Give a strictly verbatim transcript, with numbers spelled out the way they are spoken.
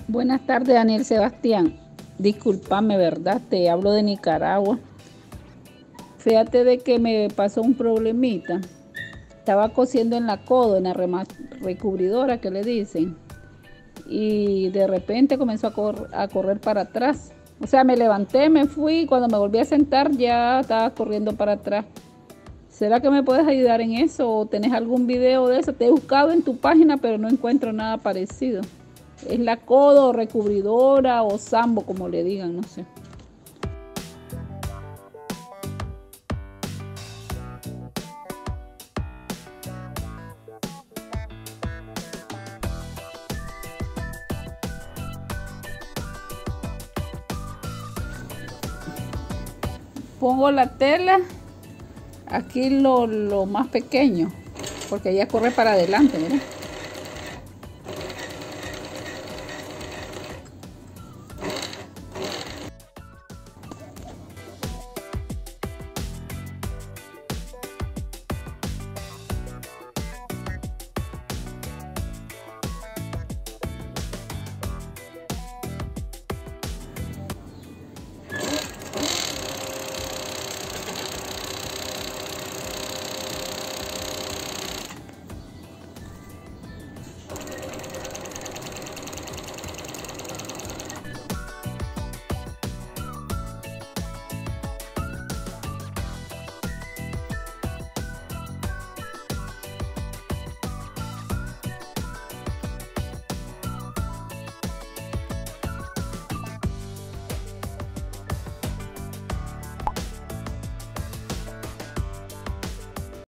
Buenas tardes, Daniel Sebastián. Discúlpame, ¿verdad? Te hablo de Nicaragua. Fíjate de que me pasó un problemita. Estaba cosiendo en la codo, en la rema- recubridora que le dicen, y de repente comenzó a, cor- a correr para atrás. O sea, me levanté, me fui, y cuando me volví a sentar ya estaba corriendo para atrás. ¿Será que me puedes ayudar en eso o tenés algún video de eso? Te he buscado en tu página, pero no encuentro nada parecido. Es la codo, recubridora o sambo, como le digan, no sé. Pongo la tela aquí lo, lo más pequeño, porque ella corre para adelante, mira.